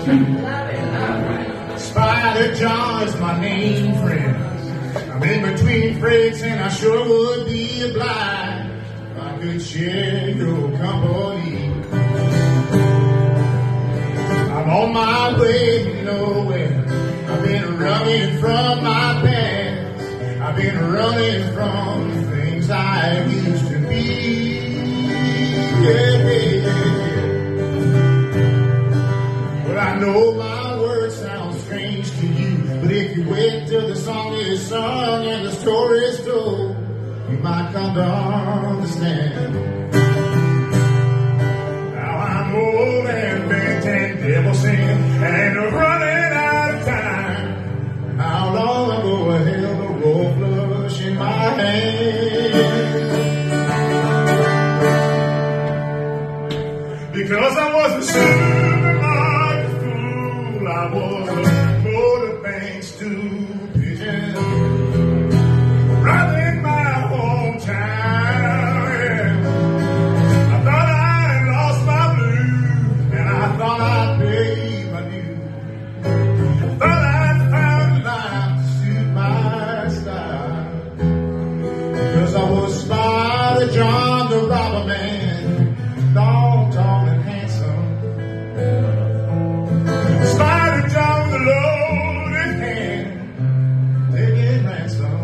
Spider John is my name, friends. I'm in between friends and I sure would be obliged if I could share your company. I'm on my way nowhere. I've been running from my past. I've been running from the things I used to be. Yeah. But I know my words sound strange to you. But if you wait till the song is sung and the story is told, you might come to understand. Now I'm old and bent and devil sin and running out of time. How long ago I held a roll flush in my hand? Because I was a supermarket fool, I was a motor bank stool pigeon, right in my hometown. Yeah. I thought I'd lost my blues, and I thought I'd paid my dues. I thought I'd found a life to suit my style. Because I was Spider John the robber man, long, tall, and handsome. Spider John the loaded hand, taking ransom.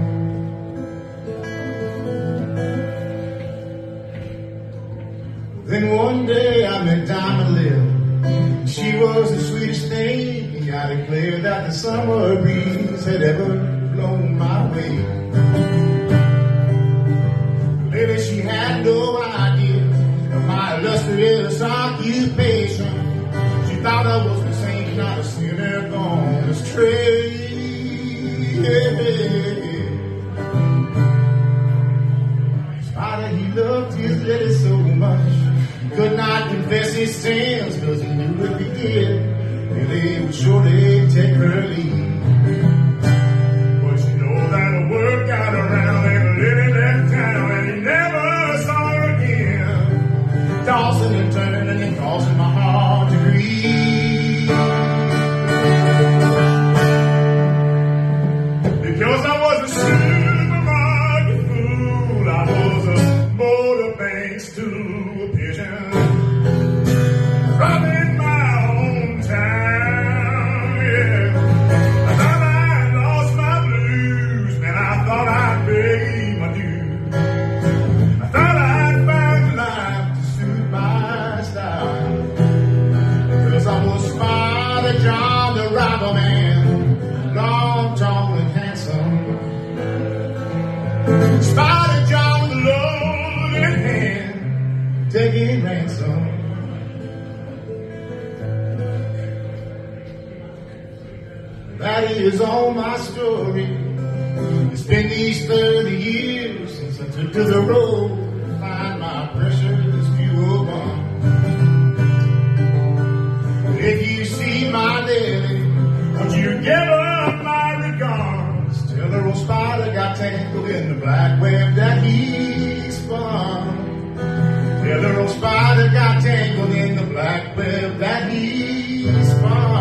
Then one day I met Diamond Lil. She was the sweetest thing. I declared that the summer breeze had ever blown my way. Maybe she had no idea of my illustrious occupation. She thought I was the same kind of sinner gone astray. Spider, he loved his lady so much, he could not confess his sins, cause he knew if he did, they would surely take her leave. But you know that the word got around and Lily left town, and he never saw her again, tossing and turning and causing my heart to grieve. Because I was a supermarket fool, I was a motor bank stool pigeon, robbing my hometown. Yeah. I thought I'd lost my blues, and I thought I'd paid my dues. I thought I'd found a life to suit my style. Because I was Spider John the robber man, long, tall, and handsome. Spider John the loaded hand, taking ransom. That is all my story. It's been these 30 years since I took to the road to find my precious fuel bomb. If you see my lady, would you give her my regards? Tell her old Spider got tangled in the black web that he spun. Tell her old Spider got tangled in the black web that he spun.